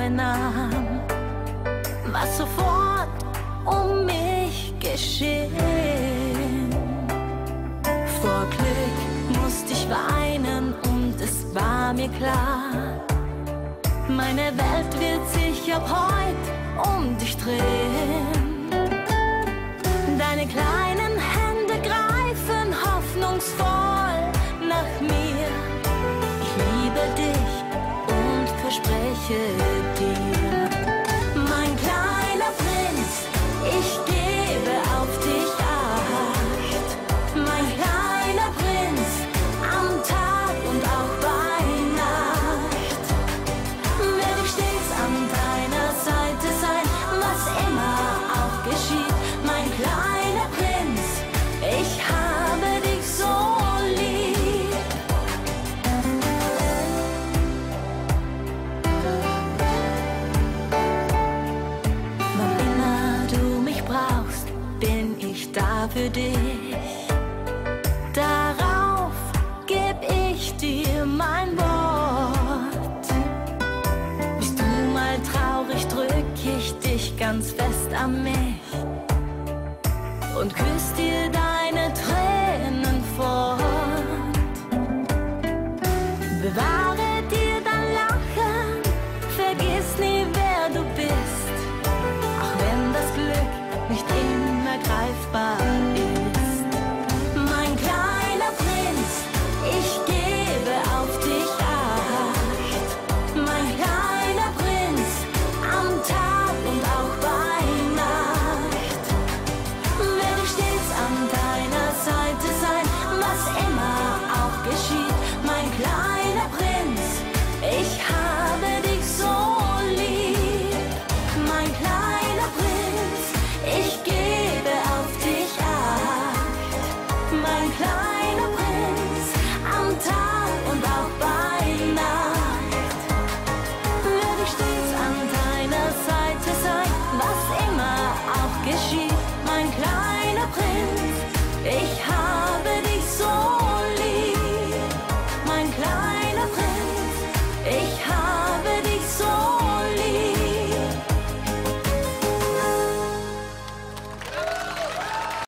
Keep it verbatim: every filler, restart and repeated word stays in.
Arme nahm, was sofort um mich geschehen. Vor Glück musste ich weinen und es war mir klar, meine Welt wird sich ab heute um dich drehen. Deine kleinen Hände greifen hoffnungsvoll nach mir. Ich liebe dich und verspreche dir, mein kleiner Prinz, ich gebe auf dich Acht. Mein kleiner Prinz, am Tag und auch bei Nacht werde ich stets an deiner Seite sein, was immer auch geschieht. Mein kleiner Prinz, ich habe dich so lieb. Wann immer du mich brauchst, bin ich da für dich. Darauf geb ich dir mein Wort. Bist du mal traurig, drück ich dich ganz fest an mich und küss dir dann